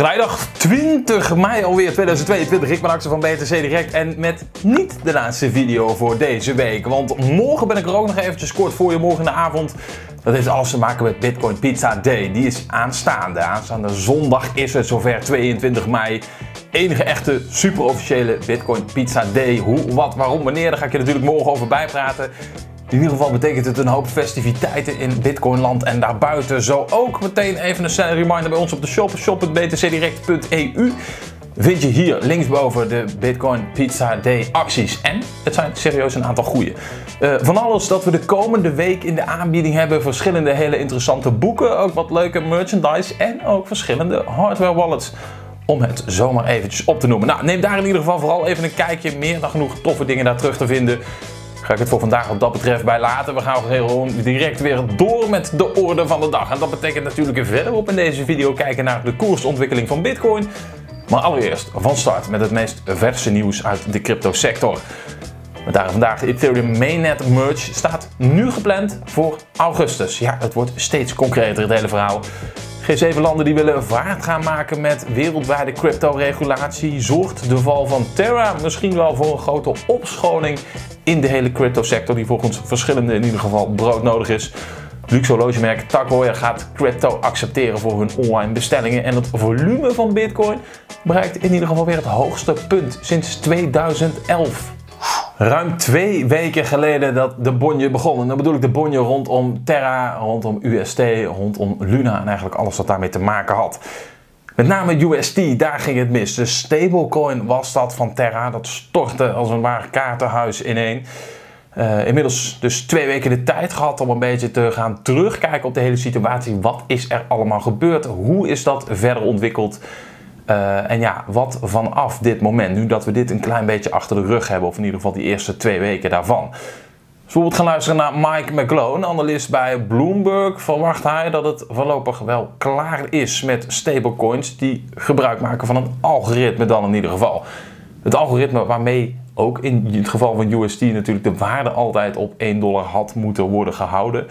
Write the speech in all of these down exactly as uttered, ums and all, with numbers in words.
Vrijdag twintig mei alweer tweeduizend tweeëntwintig. Ik ben Axel van B T C Direct en met niet de laatste video voor deze week. Want morgen ben ik er ook nog eventjes kort voor je, morgen in de avond. Dat heeft alles te maken met Bitcoin Pizza Day. Die is aanstaande. Aanstaande zondag is het zover, tweeëntwintig mei. Enige echte super officiële Bitcoin Pizza Day. Hoe, wat, waarom, wanneer, daar ga ik je natuurlijk morgen over bijpraten. In ieder geval betekent het een hoop festiviteiten in Bitcoinland en daarbuiten. Zo ook meteen even een snelle reminder bij ons op de shop, shop punt b t c direct punt e u. Vind je hier linksboven de Bitcoin Pizza Day acties. En het zijn serieus een aantal goeie. Uh, van alles dat we de komende week in de aanbieding hebben. Verschillende hele interessante boeken, ook wat leuke merchandise en ook verschillende hardware wallets. Om het zomaar eventjes op te noemen. Nou, neem daar in ieder geval vooral even een kijkje. Meer dan genoeg toffe dingen daar terug te vinden. Ga ik het voor vandaag wat dat betreft bij laten. We gaan gewoon direct weer door met de orde van de dag. En dat betekent natuurlijk verderop in deze video kijken naar de koersontwikkeling van Bitcoin. Maar allereerst van start met het meest verse nieuws uit de crypto sector. Met daar vandaag de Ethereum Mainnet merge staat nu gepland voor augustus. Ja, het wordt steeds concreter het hele verhaal. G zeven landen die willen vaart gaan maken met wereldwijde crypto-regulatie. Zorgt de val van Terra misschien wel voor een grote opschoning in de hele crypto-sector, die volgens verschillende in ieder geval broodnodig is. Luxe horlogemerk Tag Heuer gaat crypto accepteren voor hun online bestellingen. En het volume van Bitcoin bereikt in ieder geval weer het hoogste punt sinds tweeduizend elf. Ruim twee weken geleden dat de bonje begon. En dan bedoel ik de bonje rondom Terra, rondom U S T, rondom Luna en eigenlijk alles wat daarmee te maken had. Met name U S T, daar ging het mis. De stablecoin was dat van Terra. Dat stortte als een waar kaartenhuis ineen. Uh, inmiddels dus twee weken de tijd gehad om een beetje te gaan terugkijken op de hele situatie. Wat is er allemaal gebeurd? Hoe is dat verder ontwikkeld? Uh, en ja, wat vanaf dit moment, nu dat we dit een klein beetje achter de rug hebben, of in ieder geval die eerste twee weken daarvan. Dus bijvoorbeeld gaan luisteren naar Mike McGlone, analist bij Bloomberg, verwacht hij dat het voorlopig wel klaar is met stablecoins die gebruik maken van een algoritme dan in ieder geval. Het algoritme waarmee ook in het geval van U S T natuurlijk de waarde altijd op één dollar had moeten worden gehouden.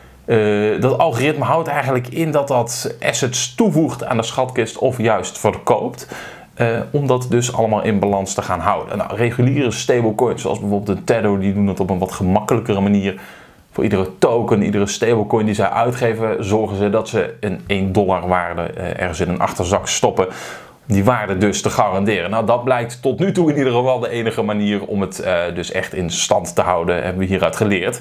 Uh, dat algoritme houdt eigenlijk in dat dat assets toevoegt aan de schatkist of juist verkoopt. Uh, om dat dus allemaal in balans te gaan houden. Nou, reguliere stablecoins zoals bijvoorbeeld de Tether, die doen het op een wat gemakkelijkere manier. Voor iedere token, iedere stablecoin die zij uitgeven, zorgen ze dat ze een één dollar waarde uh, ergens in een achterzak stoppen. Die waarde dus te garanderen. Nou, dat blijkt tot nu toe in ieder geval de enige manier om het uh, dus echt in stand te houden, hebben we hieruit geleerd.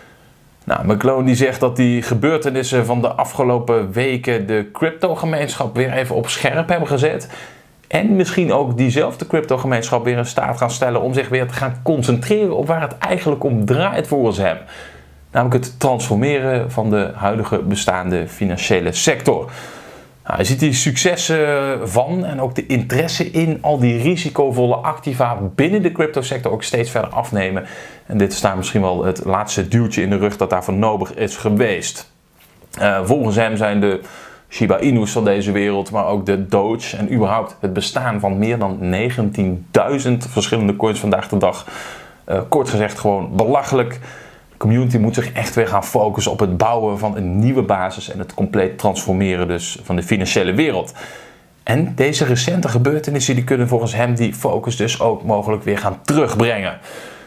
Nou, McGlone die zegt dat die gebeurtenissen van de afgelopen weken de crypto-gemeenschap weer even op scherp hebben gezet. En misschien ook diezelfde crypto-gemeenschap weer in staat gaan stellen om zich weer te gaan concentreren op waar het eigenlijk om draait volgens hem. Namelijk het transformeren van de huidige bestaande financiële sector. Nou, je ziet die successen van en ook de interesse in al die risicovolle activa binnen de cryptosector ook steeds verder afnemen. En dit is daar misschien wel het laatste duwtje in de rug dat daarvoor nodig is geweest. Uh, volgens hem zijn de Shiba Inu's van deze wereld, maar ook de Doge en überhaupt het bestaan van meer dan negentienduizend verschillende coins vandaag de dag, uh, kort gezegd gewoon belachelijk. De community moet zich echt weer gaan focussen op het bouwen van een nieuwe basis en het compleet transformeren dus van de financiële wereld. En deze recente gebeurtenissen die kunnen volgens hem die focus dus ook mogelijk weer gaan terugbrengen.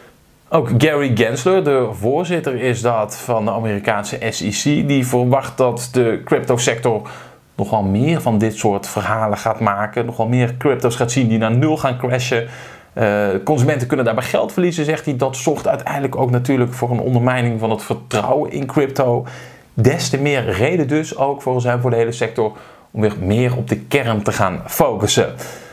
Ook Gary Gensler, de voorzitter is dat van de Amerikaanse S E C, die verwacht dat de cryptosector nogal meer van dit soort verhalen gaat maken. Nogal meer crypto's gaat zien die naar nul gaan crashen. Uh, consumenten kunnen daarbij geld verliezen, zegt hij. Dat zorgt uiteindelijk ook natuurlijk voor een ondermijning van het vertrouwen in crypto. Des te meer reden dus ook volgens hem voor de hele sector om weer meer op de kern te gaan focussen.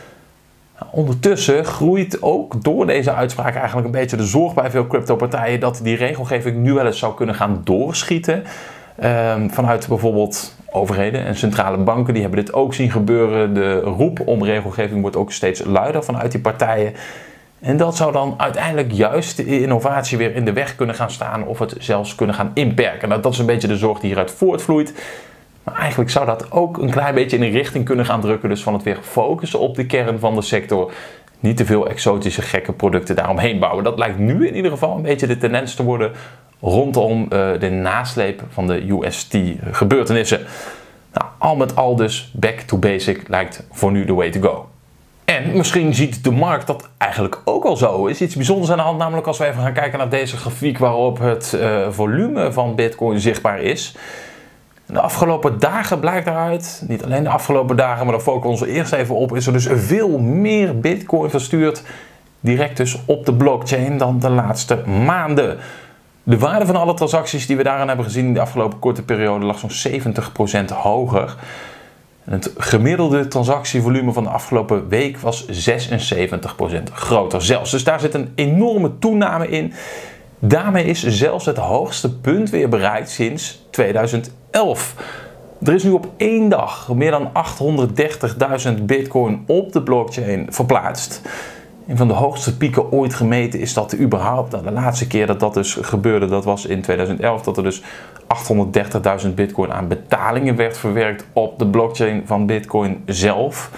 Nou, ondertussen groeit ook door deze uitspraak eigenlijk een beetje de zorg bij veel cryptopartijen dat die regelgeving nu wel eens zou kunnen gaan doorschieten. Uh, vanuit bijvoorbeeld overheden en centrale banken, die hebben dit ook zien gebeuren. De roep om regelgeving wordt ook steeds luider vanuit die partijen. En dat zou dan uiteindelijk juist de innovatie weer in de weg kunnen gaan staan of het zelfs kunnen gaan inperken. Nou, dat is een beetje de zorg die hieruit voortvloeit. Maar eigenlijk zou dat ook een klein beetje in een richting kunnen gaan drukken. Dus van het weer focussen op de kern van de sector. Niet te veel exotische gekke producten daaromheen bouwen. Dat lijkt nu in ieder geval een beetje de tendens te worden rondom uh, de nasleep van de U S T gebeurtenissen. Nou, Al met al dus back to basic lijkt voor nu the way to go. En misschien ziet de markt dat eigenlijk ook al zo. Er is iets bijzonders aan de hand, namelijk als we even gaan kijken naar deze grafiek waarop het uh, volume van Bitcoin zichtbaar is. De afgelopen dagen blijkt daaruit, niet alleen de afgelopen dagen, maar daar focussen we ons eerst even op, is er dus veel meer Bitcoin verstuurd direct dus op de blockchain dan de laatste maanden. De waarde van alle transacties die we daaraan hebben gezien in de afgelopen korte periode lag zo'n zeventig procent hoger. En het gemiddelde transactievolume van de afgelopen week was zesenzeventig procent groter zelfs. Dus daar zit een enorme toename in. Daarmee is zelfs het hoogste punt weer bereikt sinds tweeduizend elf. Er is nu op één dag meer dan achthonderddertigduizend bitcoin op de blockchain verplaatst. Een van de hoogste pieken ooit gemeten is dat überhaupt. Nou, de laatste keer dat dat dus gebeurde, dat was in tweeduizend elf, dat er dus achthonderddertigduizend bitcoin aan betalingen werd verwerkt op de blockchain van Bitcoin zelf.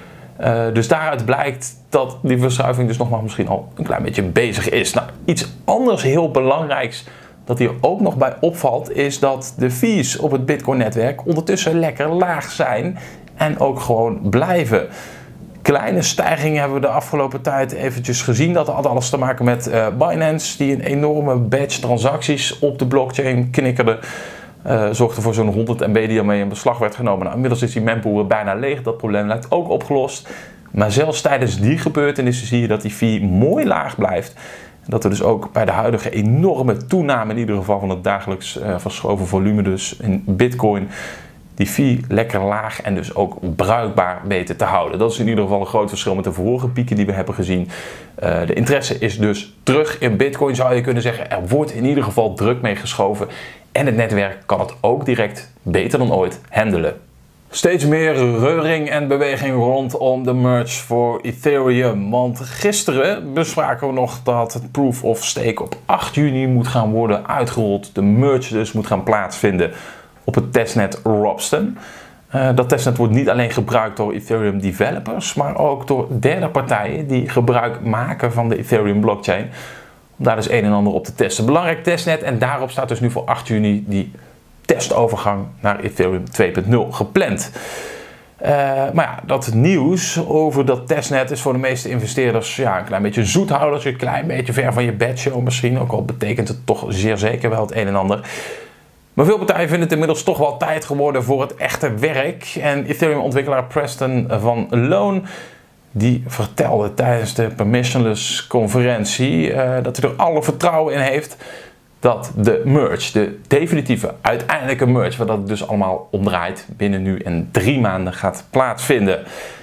Uh, dus daaruit blijkt dat die verschuiving dus nog maar misschien al een klein beetje bezig is. Nou, iets anders heel belangrijks dat hier ook nog bij opvalt is dat de fees op het Bitcoin-netwerk ondertussen lekker laag zijn en ook gewoon blijven. Kleine stijgingen hebben we de afgelopen tijd eventjes gezien. Dat had alles te maken met uh, Binance, die een enorme batch transacties op de blockchain knikkerde. Uh, zorgde voor zo'n honderd M B die ermee in beslag werd genomen. Nou, inmiddels is die mempool bijna leeg. Dat probleem lijkt ook opgelost. Maar zelfs tijdens die gebeurtenissen zie je dat die fee mooi laag blijft. Dat er dus ook bij de huidige enorme toename, in ieder geval van het dagelijks uh, verschoven volume dus in Bitcoin, die fee lekker laag en dus ook bruikbaar weten te houden. Dat is in ieder geval een groot verschil met de vorige pieken die we hebben gezien. Uh, de interesse is dus terug in Bitcoin, zou je kunnen zeggen. Er wordt in ieder geval druk mee geschoven. En het netwerk kan het ook direct beter dan ooit handelen. Steeds meer reuring en beweging rondom de merge voor Ethereum. Want gisteren bespraken we nog dat het Proof of Stake op acht juni moet gaan worden uitgerold. De merge dus moet gaan plaatsvinden op het testnet Ropsten. Uh, dat testnet wordt niet alleen gebruikt door Ethereum developers, maar ook door derde partijen die gebruik maken van de Ethereum blockchain. Om daar dus een en ander op te testen. Belangrijk testnet en daarop staat dus nu voor acht juni die testovergang naar Ethereum twee punt nul gepland. Uh, maar ja, dat nieuws over dat testnet is voor de meeste investeerders ja, een klein beetje zoethoudertje, een klein beetje ver van je bedshow misschien. Ook al betekent het toch zeer zeker wel het een en ander. Maar veel partijen vinden het inmiddels toch wel tijd geworden voor het echte werk. En Ethereum-ontwikkelaar Preston van Loon, die vertelde tijdens de Permissionless conferentie uh, dat hij er alle vertrouwen in heeft dat de merge, de definitieve uiteindelijke merge, waar dat dus allemaal om draait, binnen nu en drie maanden gaat plaatsvinden.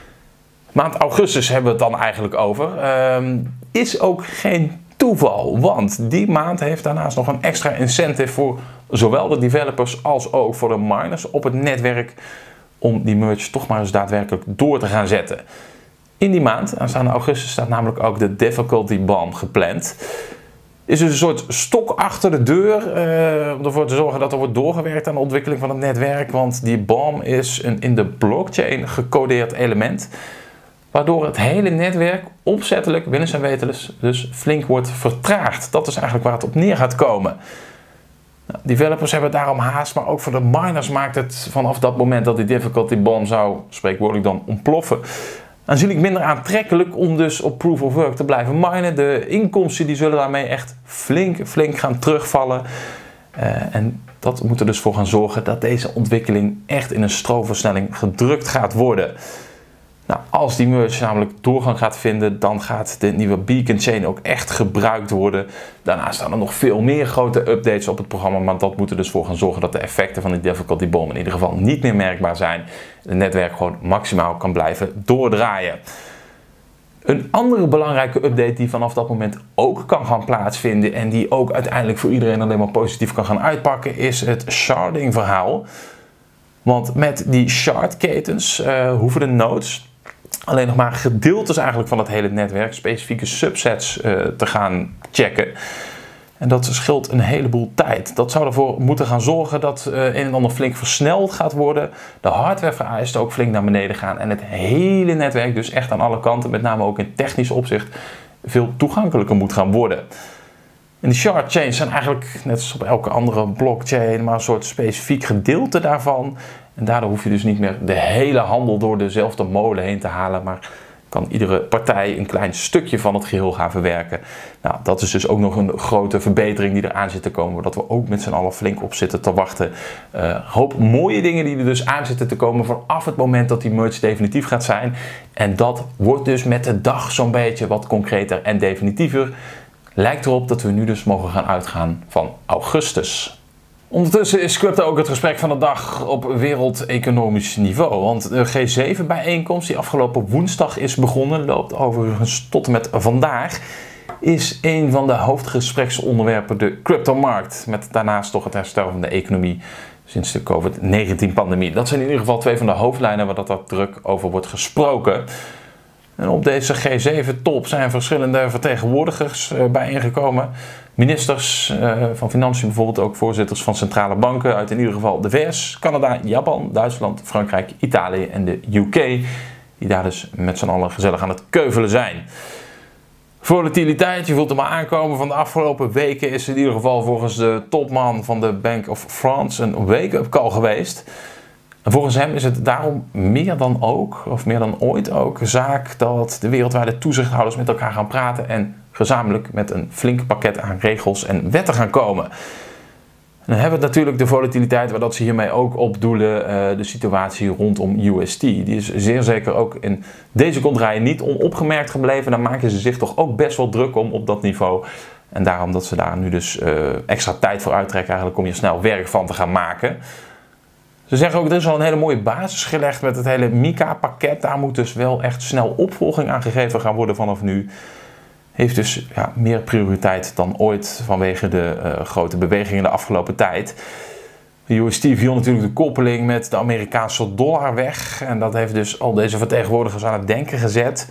Maand augustus hebben we het dan eigenlijk over. Uh, is ook geen toeval, want die maand heeft daarnaast nog een extra incentive voor zowel de developers als ook voor de miners op het netwerk om die merge toch maar eens daadwerkelijk door te gaan zetten. In die maand, aanstaande augustus, staat namelijk ook de Difficulty Bomb gepland. Is dus een soort stok achter de deur uh, om ervoor te zorgen dat er wordt doorgewerkt aan de ontwikkeling van het netwerk, want die bomb is een in de blockchain gecodeerd element, waardoor het hele netwerk opzettelijk, willens en wetens, dus flink wordt vertraagd. Dat is eigenlijk waar het op neer gaat komen. Nou, developers hebben daarom haast, maar ook voor de miners maakt het vanaf dat moment dat die difficulty bomb zou, spreekwoordelijk dan, ontploffen, aanzienlijk minder aantrekkelijk om dus op proof of work te blijven minen. De inkomsten die zullen daarmee echt flink, flink gaan terugvallen. Uh, en dat moet er dus voor gaan zorgen dat deze ontwikkeling echt in een stroomversnelling gedrukt gaat worden. Nou, als die merge namelijk doorgang gaat vinden, dan gaat de nieuwe Beacon Chain ook echt gebruikt worden. Daarnaast staan er nog veel meer grote updates op het programma, maar dat moet er dus voor gaan zorgen dat de effecten van die difficulty bomb in ieder geval niet meer merkbaar zijn. Het netwerk gewoon maximaal kan blijven doordraaien. Een andere belangrijke update die vanaf dat moment ook kan gaan plaatsvinden en die ook uiteindelijk voor iedereen alleen maar positief kan gaan uitpakken, is het sharding verhaal. Want met die shardketens uh, hoeven de nodes alleen nog maar gedeeltes eigenlijk van het hele netwerk, specifieke subsets uh, te gaan checken. En dat scheelt een heleboel tijd. Dat zou ervoor moeten gaan zorgen dat uh, een en ander flink versneld gaat worden. De hardwarevereisten ook flink naar beneden gaan. En het hele netwerk dus echt aan alle kanten, met name ook in technisch opzicht, veel toegankelijker moet gaan worden. En die shard chains zijn eigenlijk, net als op elke andere blockchain, maar een soort specifiek gedeelte daarvan. En daardoor hoef je dus niet meer de hele handel door dezelfde molen heen te halen, maar kan iedere partij een klein stukje van het geheel gaan verwerken. Nou, dat is dus ook nog een grote verbetering die eraan zit te komen, dat we ook met z'n allen flink op zitten te wachten. Een uh, hoop mooie dingen die er dus aan zitten te komen vanaf het moment dat die merge definitief gaat zijn. En dat wordt dus met de dag zo'n beetje wat concreter en definitiever. Lijkt erop dat we nu dus mogen gaan uitgaan van augustus. Ondertussen is crypto ook het gesprek van de dag op wereldeconomisch niveau. Want de G zeven bijeenkomst die afgelopen woensdag is begonnen, loopt overigens tot en met vandaag, is een van de hoofdgespreksonderwerpen de cryptomarkt. Met daarnaast toch het herstel van de economie sinds de COVID negentien pandemie. Dat zijn in ieder geval twee van de hoofdlijnen waar dat er druk over wordt gesproken. En op deze G zeven top zijn verschillende vertegenwoordigers uh, bijeengekomen. Ministers uh, van Financiën, bijvoorbeeld ook voorzitters van centrale banken uit in ieder geval de V S, Canada, Japan, Duitsland, Frankrijk, Italië en de U K. Die daar dus met z'n allen gezellig aan het keuvelen zijn. Volatiliteit, je voelt hem maar aankomen van de afgelopen weken, is in ieder geval volgens de topman van de Bank of France een wake-up call geweest. En volgens hem is het daarom meer dan ook, of meer dan ooit ook, zaak dat de wereldwijde toezichthouders met elkaar gaan praten en gezamenlijk met een flink pakket aan regels en wetten gaan komen. En dan hebben we natuurlijk de volatiliteit, waar dat ze hiermee ook op doelen, uh, de situatie rondom U S T. Die is zeer zeker ook in deze kontrijen niet onopgemerkt gebleven. Daar maken ze zich toch ook best wel druk om op dat niveau. En daarom dat ze daar nu dus uh, extra tijd voor uittrekken eigenlijk om hier snel werk van te gaan maken. Ze zeggen ook, er is al een hele mooie basis gelegd met het hele MiCA-pakket. Daar moet dus wel echt snel opvolging aan gegeven gaan worden vanaf nu. Heeft dus ja, meer prioriteit dan ooit vanwege de uh, grote bewegingen de afgelopen tijd. De U S T viel natuurlijk de koppeling met de Amerikaanse dollar weg. En dat heeft dus al deze vertegenwoordigers aan het denken gezet.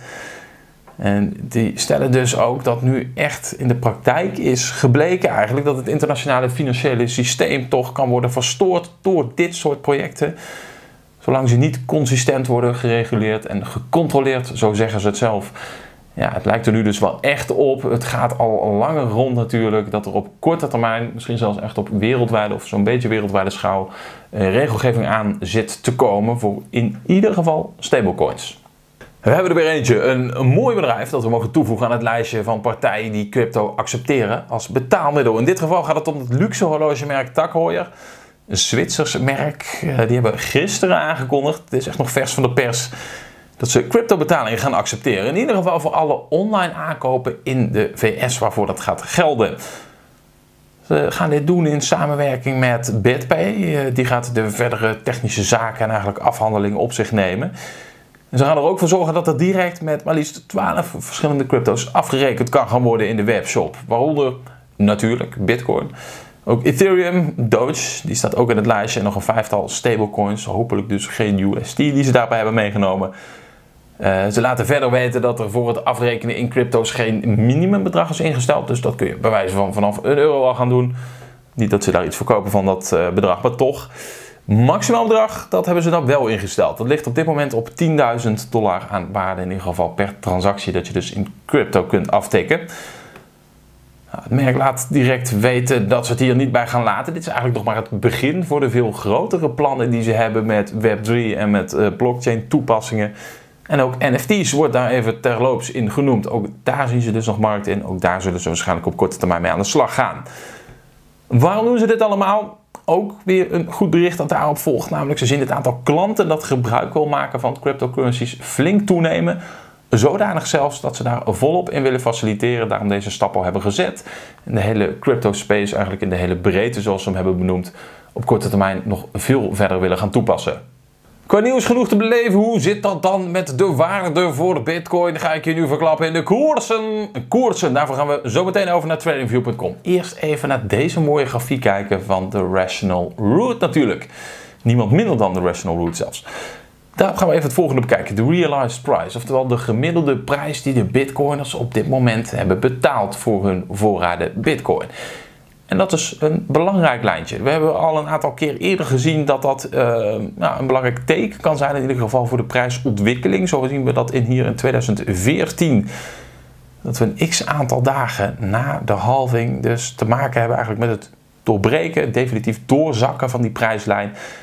En die stellen dus ook dat nu echt in de praktijk is gebleken eigenlijk dat het internationale financiële systeem toch kan worden verstoord door dit soort projecten. Zolang ze niet consistent worden gereguleerd en gecontroleerd, zo zeggen ze het zelf. Ja, het lijkt er nu dus wel echt op. Het gaat al langer rond natuurlijk dat er op korte termijn, misschien zelfs echt op wereldwijde of zo'n beetje wereldwijde schaal, eh, regelgeving aan zit te komen voor in ieder geval stablecoins. We hebben er weer eentje, een, een mooi bedrijf dat we mogen toevoegen aan het lijstje van partijen die crypto accepteren als betaalmiddel. In dit geval gaat het om het luxe horlogemerk Tag Heuer, een Zwitsers merk. Die hebben gisteren aangekondigd, het is echt nog vers van de pers, dat ze cryptobetalingen gaan accepteren. In ieder geval voor alle online aankopen in de V S waarvoor dat gaat gelden. Ze gaan dit doen in samenwerking met BitPay. Die gaat de verdere technische zaken en eigenlijk afhandelingen op zich nemen. En ze gaan er ook voor zorgen dat er direct met maar liefst twaalf verschillende crypto's afgerekend kan gaan worden in de webshop. Waaronder natuurlijk Bitcoin. Ook Ethereum, Doge, die staat ook in het lijstje. En nog een vijftal stablecoins, hopelijk dus geen U S T die ze daarbij hebben meegenomen. Uh, ze laten verder weten dat er voor het afrekenen in crypto's geen minimumbedrag is ingesteld. Dus dat kun je bij wijze van vanaf een euro al gaan doen. Niet dat ze daar iets verkopen van dat uh, bedrag, maar toch. Maximaal bedrag, dat hebben ze dan wel ingesteld. Dat ligt op dit moment op tienduizend dollar aan waarde in ieder geval per transactie dat je dus in crypto kunt aftikken. Nou, het merk laat direct weten dat ze het hier niet bij gaan laten. Dit is eigenlijk nog maar het begin voor de veel grotere plannen die ze hebben met web drie en met uh, blockchain toepassingen. En ook N F T's wordt daar even terloops in genoemd. Ook daar zien ze dus nog markt in. Ook daar zullen ze waarschijnlijk op korte termijn mee aan de slag gaan. Waarom doen ze dit allemaal? Ook weer een goed bericht dat daarop volgt. Namelijk, ze zien het aantal klanten dat gebruik wil maken van cryptocurrencies flink toenemen. Zodanig zelfs dat ze daar volop in willen faciliteren. Daarom deze stap al hebben gezet. En de hele crypto space eigenlijk in de hele breedte, zoals ze hem hebben benoemd, op korte termijn nog veel verder willen gaan toepassen. Qua nieuws genoeg te beleven, hoe zit dat dan met de waarde voor de Bitcoin? Ga ik je nu verklappen in de koersen. Koersen, daarvoor gaan we zo meteen over naar tradingview punt com. Eerst even naar deze mooie grafiek kijken van de Rational Root natuurlijk. Niemand minder dan de Rational Root zelfs. Daar gaan we even het volgende bekijken. De realized price, oftewel de gemiddelde prijs die de bitcoiners op dit moment hebben betaald voor hun voorraden bitcoin. En dat is een belangrijk lijntje. We hebben al een aantal keer eerder gezien dat dat uh, nou, een belangrijk teken kan zijn in ieder geval voor de prijsontwikkeling. Zo zien we dat in hier in tweeduizend veertien. Dat we een x aantal dagen na de halving dus te maken hebben eigenlijk met het doorbreken, definitief doorzakken van die prijslijn.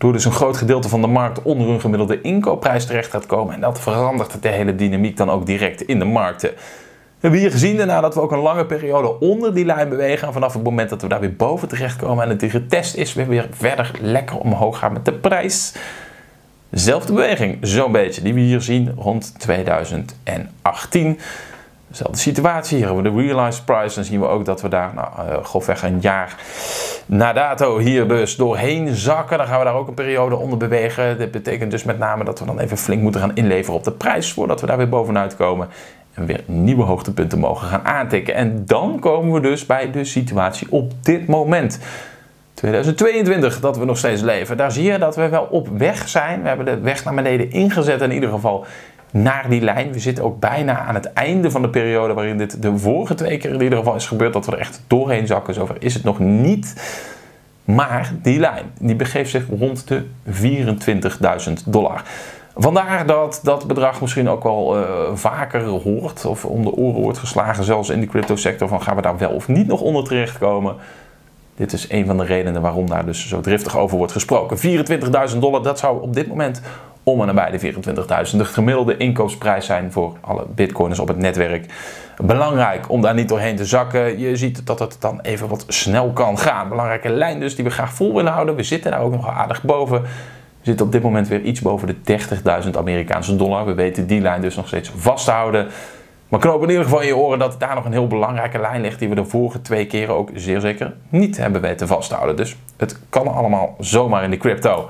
Waardoor dus een groot gedeelte van de markt onder hun gemiddelde inkoopprijs terecht gaat komen. En dat verandert de hele dynamiek dan ook direct in de markten. We hebben hier gezien daarna dat we ook een lange periode onder die lijn bewegen. En vanaf het moment dat we daar weer boven terechtkomen en het getest is, we weer verder lekker omhoog gaan met de prijs. Zelfde beweging, zo'n beetje, die we hier zien rond tweeduizend achttien. Dezelfde situatie, hier hebben we de realized price. Dan zien we ook dat we daar nou, uh, grofweg een jaar na dato hier dus doorheen zakken. Dan gaan we daar ook een periode onder bewegen. Dit betekent dus met name dat we dan even flink moeten gaan inleveren op de prijs voordat we daar weer bovenuit komen. En weer nieuwe hoogtepunten mogen gaan aantikken. En dan komen we dus bij de situatie op dit moment. tweeduizend tweeëntwintig, dat we nog steeds leven. Daar zie je dat we wel op weg zijn. We hebben de weg naar beneden ingezet in ieder geval naar die lijn. We zitten ook bijna aan het einde van de periode waarin dit de vorige twee keer in ieder geval is gebeurd. Dat we er echt doorheen zakken. Zover is het nog niet. Maar die lijn die begeeft zich rond de vierentwintigduizend dollar. Vandaar dat dat bedrag misschien ook wel uh, vaker hoort of om de oren wordt geslagen, zelfs in de crypto sector, van gaan we daar wel of niet nog onder terechtkomen. Dit is een van de redenen waarom daar dus zo driftig over wordt gesproken. vierentwintigduizend dollar, dat zou op dit moment om en nabij de vierentwintigduizend de gemiddelde inkoopprijs zijn voor alle bitcoiners op het netwerk. Belangrijk om daar niet doorheen te zakken. Je ziet dat het dan even wat snel kan gaan. Belangrijke lijn dus die we graag vol willen houden. We zitten daar ook nog aardig boven. We zitten op dit moment weer iets boven de dertigduizend Amerikaanse dollar. We weten die lijn dus nog steeds vast te houden. Maar knoop in ieder geval in je oren dat daar nog een heel belangrijke lijn ligt die we de vorige twee keren ook zeer zeker niet hebben weten vast te houden. Dus het kan allemaal zomaar in de crypto.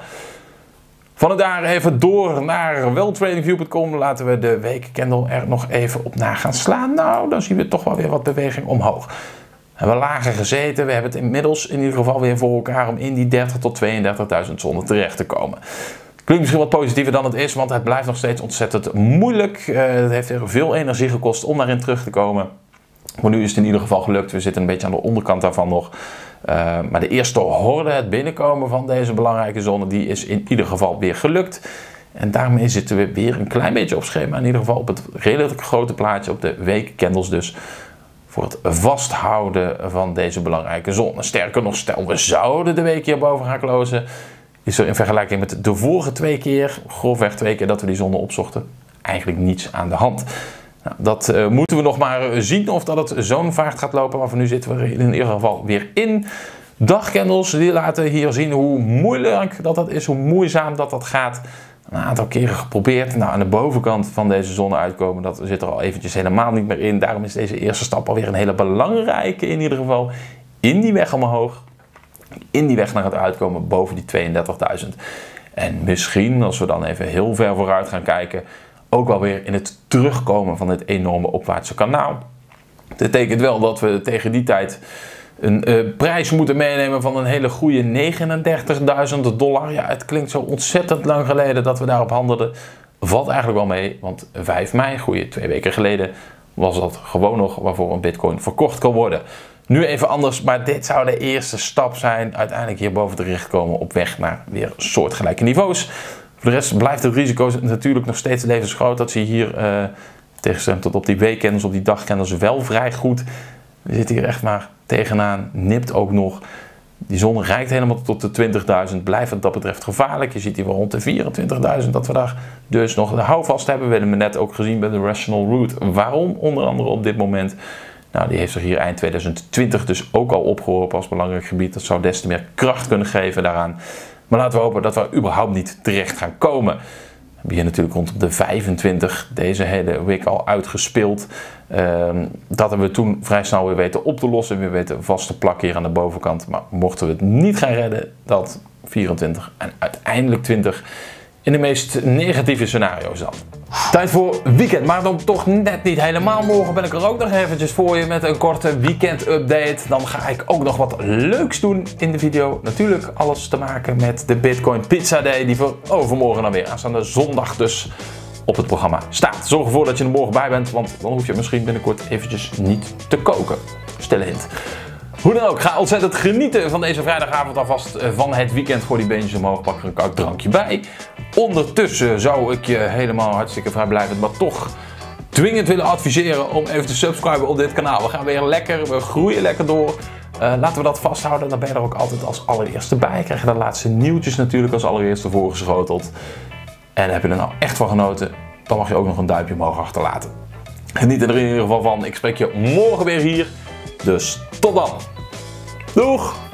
Van daar even door naar welltradingview punt com. Laten we de weekcandle er nog even op na gaan slaan. Nou, dan zien we toch wel weer wat beweging omhoog. We hebben lager gezeten. We hebben het inmiddels in ieder geval weer voor elkaar om in die dertig tot tweeëndertigduizend zone terecht te komen. Klinkt misschien wat positiever dan het is, want het blijft nog steeds ontzettend moeilijk. Uh, het heeft er veel energie gekost om daarin terug te komen. Maar nu is het in ieder geval gelukt. We zitten een beetje aan de onderkant daarvan nog. Uh, maar de eerste horde, het binnenkomen van deze belangrijke zone, die is in ieder geval weer gelukt. En daarmee zitten we weer een klein beetje op schema. In ieder geval op het redelijk grote plaatje, op de weekcandles dus. Voor het vasthouden van deze belangrijke zone. Sterker nog, stel we zouden de week hierboven gaan closen, is er in vergelijking met de vorige twee keer, grofweg twee keer dat we die zone opzochten, eigenlijk niets aan de hand. Nou, dat uh, moeten we nog maar zien of dat het zo'n vaart gaat lopen, maar voor nu zitten we er in ieder geval weer in. Dagcandles die laten hier zien hoe moeilijk dat, dat is, hoe moeizaam dat dat gaat. Een aantal keren geprobeerd. Nou, aan de bovenkant van deze zone uitkomen, dat zit er al eventjes helemaal niet meer in. Daarom is deze eerste stap alweer een hele belangrijke in ieder geval. In die weg omhoog. In die weg naar het uitkomen boven die tweeëndertigduizend. En misschien, als we dan even heel ver vooruit gaan kijken, ook wel weer in het terugkomen van dit enorme opwaartse kanaal. Dat betekent wel dat we tegen die tijd een uh, prijs moeten meenemen van een hele goede negenendertigduizend dollar. Ja, het klinkt zo ontzettend lang geleden dat we daarop handelden. Valt eigenlijk wel mee, want vijf mei, goede twee weken geleden, was dat gewoon nog waarvoor een bitcoin verkocht kan worden. Nu even anders, maar dit zou de eerste stap zijn. Uiteindelijk hierboven terechtkomen op weg naar weer soortgelijke niveaus. Voor de rest blijft het risico natuurlijk nog steeds levensgroot. Dat zie je hier uh, tegenstelling tot op die weekcandles, op die dagcandles wel vrij goed. We zitten hier echt maar tegenaan, nipt ook nog. Die zone reikt helemaal tot de twintigduizend. Blijft wat dat betreft gevaarlijk. Je ziet hier wel rond de vierentwintigduizend dat we daar dus nog de houvast hebben. We hebben we net ook gezien bij de Rational Route. Waarom onder andere op dit moment? Nou, die heeft zich hier eind tweeduizend twintig dus ook al opgeworpen als belangrijk gebied. Dat zou des te meer kracht kunnen geven daaraan. Maar laten we hopen dat we überhaupt niet terecht gaan komen. We hebben hier natuurlijk rond de vijfentwintig deze hele week al uitgespeeld. Um, dat hebben we toen vrij snel weer weten op te lossen. Weer weten vast te plakken hier aan de bovenkant. Maar mochten we het niet gaan redden, dat vierentwintig en uiteindelijk twintig in de meest negatieve scenario's dan. Tijd voor weekend, maar dan toch net niet helemaal. Morgen ben ik er ook nog eventjes voor je met een korte weekend update. Dan ga ik ook nog wat leuks doen in de video. Natuurlijk alles te maken met de Bitcoin Pizza Day die voor overmorgen dan weer aanstaande zondag dus op het programma staat. Zorg ervoor dat je er morgen bij bent, want dan hoef je misschien binnenkort eventjes niet te koken. Stille hint. Hoe dan ook, ga ontzettend genieten van deze vrijdagavond alvast van het weekend. Gooi die beentjes omhoog, pak er een koud drankje bij. Ondertussen zou ik je helemaal hartstikke vrijblijvend, maar toch dwingend willen adviseren om even te subscriben op dit kanaal. We gaan weer lekker, we groeien lekker door. Uh, laten we dat vasthouden. Dan ben je er ook altijd als allereerste bij. Krijg je de laatste nieuwtjes natuurlijk als allereerste voorgeschoteld. En heb je er nou echt van genoten, dan mag je ook nog een duimpje omhoog achterlaten. Geniet er in ieder geval van. Ik spreek je morgen weer hier. Dus tot dan. Doeg!